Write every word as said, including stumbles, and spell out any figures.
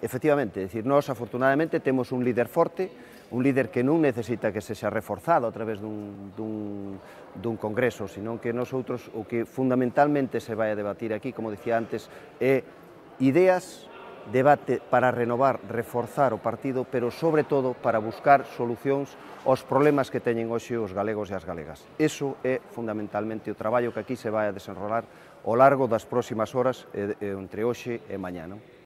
efectivamente, é dicir, nós afortunadamente temos un líder forte, un líder que non necesita que se xa reforzado a través dun, dun, dun congreso, sino que nosotros o que fundamentalmente se vai a debatir aquí, como dicía antes, é ideas, debate para renovar, reforzar o partido, pero sobre todo para buscar solucións aos problemas que teñen hoxe os galegos e as galegas. Iso é fundamentalmente o traballo que aquí se vai a desenrolar ao largo das próximas horas entre hoxe e mañá, non?